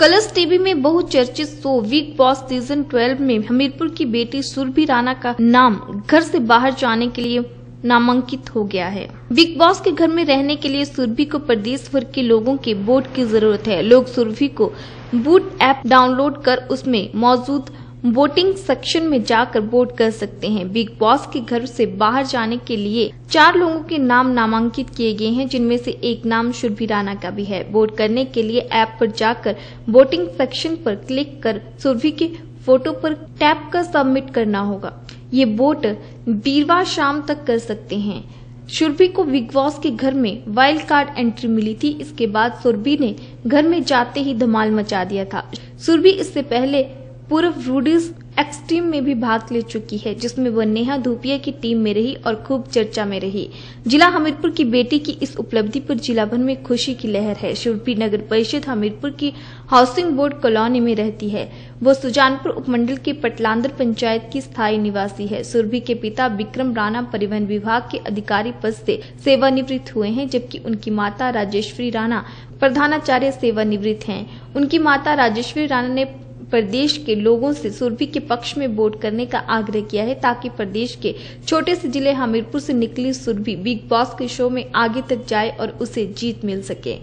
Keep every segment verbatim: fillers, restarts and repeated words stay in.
Colors TV में बहुचर्चित show big boss season बारह में हमीरपुर की बेटी सुरभि राणा का नाम घर से बाहर जाने के लिए नामांकित हो गया है। बिग बॉस के घर में रहने के लिए सुरभि को प्रदेश भर के लोगों के वोट की जरूरत है। लोग सुरभि को बूट ऐप डाउनलोड कर उसमें मौजूद वोटिंग सेक्शन में जाकर वोट कर सकते हैं। बिग बॉस के घर से बाहर जाने के लिए चार लोगों के नाम नामांकित किए गए हैं, जिनमें से एक नाम सुरभि राणा का भी है। वोट करने के लिए ऐप पर जाकर वोटिंग सेक्शन पर क्लिक कर सुरभि के फोटो पर टैप कर सबमिट करना होगा। ये वोट वीरवार शाम तक कर सकते हैं। सुरभि को बिग बॉस के घर में वाइल्ड कार्ड एंट्री मिली थी। इसके बाद सुरभि ने घर में जाते ही धमाल मचा दिया था। सुरभि इससे पहले पूर्व रूडीज एक्सट्रीम में भी भाग ले चुकी है, जिसमें वह नेहा धूपिया की टीम में रही और खूब चर्चा में रही। जिला हमीरपुर की बेटी की इस उपलब्धि पर जिला भर में खुशी की लहर है। सुरभि नगर परिषद हमीरपुर की हाउसिंग बोर्ड कॉलोनी में रहती है। वो सुजानपुर उपमंडल के पटलांदर पंचायत की स्थायी निवासी है। सुरभि के पिता विक्रम राणा परिवहन विभाग के अधिकारी पद से सेवानिवृत्त हुए हैं, जबकि उनकी माता राजेश्वरी राणा प्रधानाचार्य सेवानिवृत्त हैं। उनकी माता राजेश्वरी राणा ने प्रदेश के लोगों से सुरभि के पक्ष में वोट करने का आग्रह किया है, ताकि प्रदेश के छोटे से जिले हमीरपुर से निकली सुरभि बिग बॉस के शो में आगे तक जाए और उसे जीत मिल सके।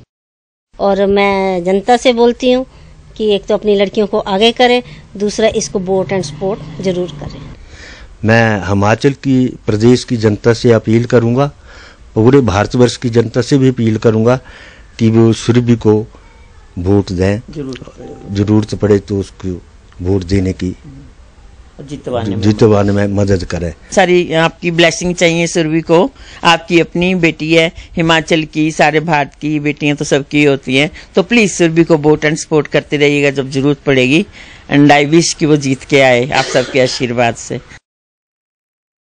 और मैं जनता से बोलती हूँ कि एक तो अपनी लड़कियों को आगे करे, दूसरा इसको वोट एंड सपोर्ट जरूर करें। मैं हिमाचल की प्रदेश की जनता से अपील करूंगा, पूरे भारतवर्ष की जनता से भी अपील करूंगा कि वो सुरभि को वोट दें। जरूरत पड़े तो उसको वोट देने की जितवाने में जितवाने में मदद करें। सारी आपकी ब्लेसिंग चाहिए सुरभि को। आपकी अपनी बेटी है, हिमाचल की, सारे भारत की बेटियां तो सबकी होती हैं। तो प्लीज सुरभि को वोट एंड सपोर्ट करते रहिएगा जब जरूरत पड़ेगी। एंड आई विश कि वो जीत के आए आप सबके आशीर्वाद से।